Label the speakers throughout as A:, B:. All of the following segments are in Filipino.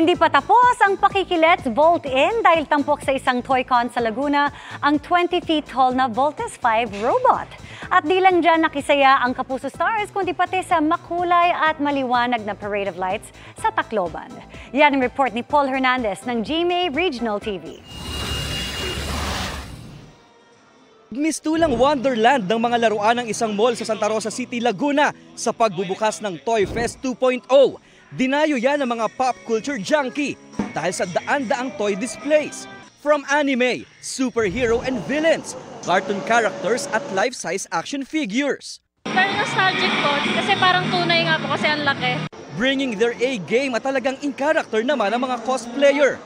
A: Hindi pa tapos ang pakikilets Volt-In dahil tampok sa isang Toy-Con sa Laguna ang 20 feet tall na Voltes 5 robot. At di lang dyan nakisaya ang Kapuso Stars kundi pati sa makulay at maliwanag na parade of lights sa Tacloban. Yan ang report ni Paul Hernandez ng GMA Regional TV.
B: Mistulang wonderland ng mga laruan ng isang mall sa Santa Rosa City, Laguna sa pagbubukas ng Toy Fest 2.0. Dinayo yan ng mga pop culture junkie dahil sa daan-daang toy displays. From anime, superhero and villains, cartoon characters at life-size action figures.
C: Very nostalgic po kasi parang tunay nga po kasi ang laki.
B: Bringing their A-game at talagang in-character naman ang mga cosplayer.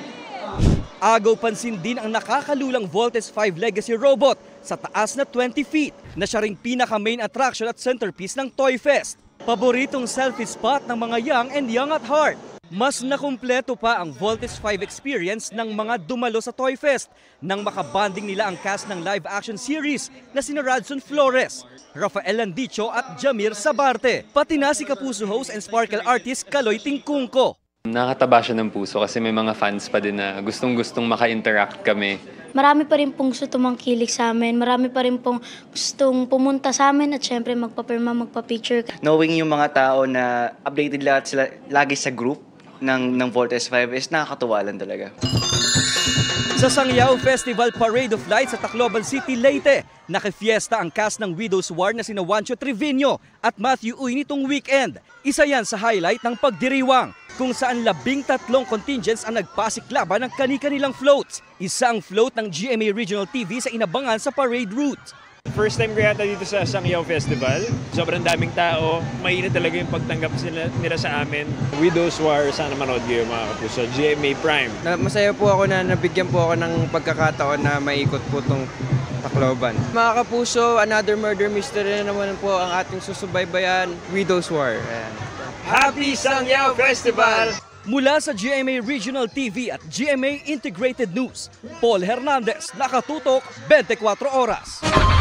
B: Agaw pansin din ang nakakalulang Voltes 5 Legacy Robot sa taas na 20 feet na siya ring pinaka-main attraction at centerpiece ng Toy Fest. Paboritong selfie spot ng mga young and young at heart. Mas nakumpleto pa ang Voltes 5 experience ng mga dumalo sa Toy Fest nang makabanding nila ang cast ng live-action series na sina Radson Flores, Rafael Landicho at Jamir Sabarte, pati na si Kapuso host and sparkle artist Kaloy Tingkungko.
D: Nakataba siya ng puso kasi may mga fans pa din na gustong-gustong maka-interact kami.
E: Marami pa rin pong gusto tumangkilik sa amin, marami pa rin pong gustong pumunta sa amin at syempre magpapirma, magpa-picture.
F: Knowing yung mga tao na updated lahat sila lagi sa group ng Voltes 5 is nakakatuwa lang talaga.
B: Sa Sangyao Festival Parade of Lights sa Tacloban City, Leyte, nakifiesta ang cast ng Widows War na sina Juancho Trevino at Matthew Uy nitong weekend. Isa yan sa highlight ng pagdiriwang, kung saan 13 contingents ang nagpasiklaban ng kani-kanilang floats. Isang float ng GMA Regional TV sa inabangan sa parade route.
G: First time ko yata dito sa Sangyao Festival. Sobrang daming tao. Mainit talaga yung pagtanggap nila sa amin. Widows War, sana manood kayo mga Kapuso. GMA Prime.
H: Masaya po ako na nabigyan po ako ng pagkakataon na maikot po itong Tacloban. Mga Kapuso, another murder mystery na naman po ang ating susubaybayan, Widows War. Ayan.
G: Happy Sangyao Festival!
B: Mula sa GMA Regional TV at GMA Integrated News, Paul Hernandez, nakatutok 24 oras.